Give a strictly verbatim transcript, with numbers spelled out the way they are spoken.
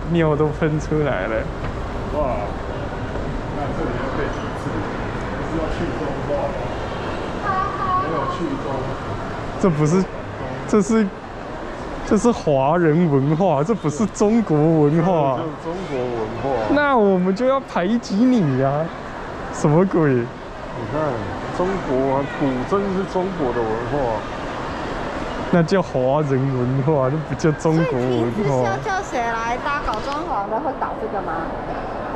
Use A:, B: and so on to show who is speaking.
A: 尿都喷出来了。
B: 哇，那这里要背几次？是要去中化吗？没有去中。
A: 这不是，这是。这是华人文化，这不是中国文化。
B: 就是中国文化。
A: 那我们就要排挤你呀、啊！什么鬼？
B: 你看，中国啊，古筝是中国的文化。
A: 那叫华人文化，那不叫中国文化。
C: 所以平时是要叫谁来搭搞装潢的，会搞这个吗？